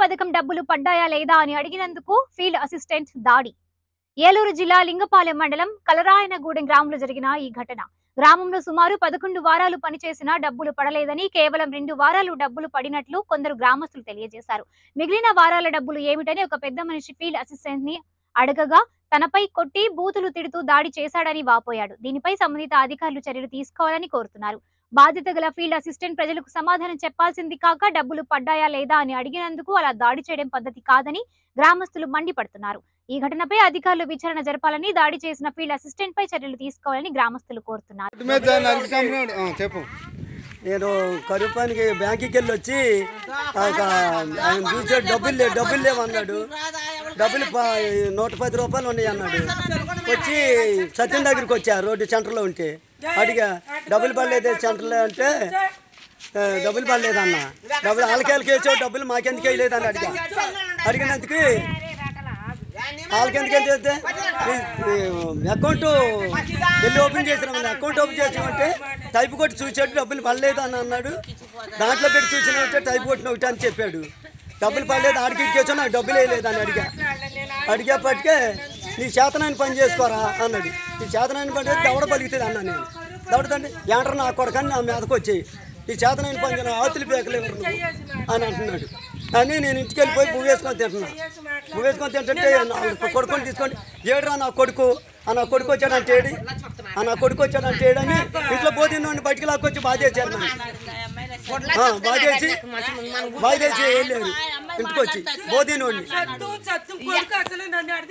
పథకం డబ్బులు పడ్డాయా లేదా అని అడిగినందుకు ఫీల్డ్ అసిస్టెంట్ దాడి. ఏలూరు జిల్లా లింగపాలెం మండలం కలరాయనగూడెం గ్రామంలో జరిగిన ఈ ఘటన. గ్రామంలో సుమారు 11 వారాలు పనిచేసినా డబ్బులు పడలేదని, కేవలం 2 వారాలు డబ్బులు పడినట్లు కొందరు గ్రామస్తులు తెలియజేశారు. మిగిలిన వారాల డబ్బులు ఏమిటని ఒక పెద్ద మనిషి ఫీల్డ్ అసిస్టెంట్ ని అడగగా తనపై కొట్టి బూతులు తిడుతూ దాడి చేశాడని వాపోయాడు. దీనిపై సంబంధిత అధికారులు చర్యలు తీసుకోవాలని కోరుతున్నారు. బాధ్యత గల ఫీల్డ్ అసిస్టెంట్ ప్రజలకు సమాధానం చెప్పాల్సింది కాక డబ్బులు పడ్డాయా లేదా అని అడిగినందుకు అలా దాడి చేయడం పద్ధతి కాదని గ్రామస్తులు మండిపడుతున్నారు. ఈ ఘటనపై అధికారులు విచారణ జరపాలని, దాడి చేసిన ఫీల్డ్ అసిస్టెంట్ పై చర్యలు తీసుకోవాలని గ్రామస్తులు కోరుతున్నారు. నేను కరుపానికి బ్యాంకుకి వెళ్ళి వచ్చి ఆయన చూసాడు, డబ్బులు లేవన్నాడు. డబ్బులు 110 రూపాయలు ఉన్నాయి అన్నాడు. వచ్చి సత్యం దగ్గరికి వచ్చా, రోడ్డు సెంటర్లో ఉంటే అడిగా డబ్బులు పడలేదు సెంటర్లో అంటే డబ్బులు పడలేదన్న. డబ్బులు వాళ్ళకి వేసావు, డబ్బులు మాకెందుకు వేయలేదని అడిగినందుకు వాళ్ళకెందుకు వెళ్తే అకౌంట్ వెళ్ళి ఓపెన్ చేసినామని, అకౌంట్ ఓపెన్ చేసామంటే టైపు కొట్టి చూసాడు, డబ్బులు పడలేదు అని అన్నాడు. దాంట్లో పెట్టి చూసినట్టే టైపు కొట్టిన ఒకటి అని చెప్పాడు. డబ్బులు పడలేదు, ఆడికి ఇచ్చేసా, నాకు డబ్బులు వేయలేదు అని అడిగేపటికే నీ చేతనాన్ని పని చేసుకోరా అన్నాడు. నీ చేతనాన్ని పని చేస్తే దవడ పలుకుతుంది అన్నా. నేను దవడతండి ఏంటారు నా కొడకని నా మీదకి వచ్చాయి. నీ చేతనాన్ని పని చేయను, ఆతులు పేకలేవు అని అంటున్నాడు. కానీ నేను ఇంటికి వెళ్ళిపోయి పువ్వు వేసుకొని తింటున్నా. పువ్వు వేసుకొని తింటుంటే కొడుకుని తీసుకొని ఏడురా నా కొడుకు, నా కొడుకు వచ్చాడంటే ఏడి, నా కొడుకు వచ్చాడంటే ఏడని ఇంట్లో పోతిన బయటికి లాక్కొచ్చి బాధేసారు. నన్ను బాధేసి వెళ్ళారు ఇంటికి వచ్చి పోతినోడిని.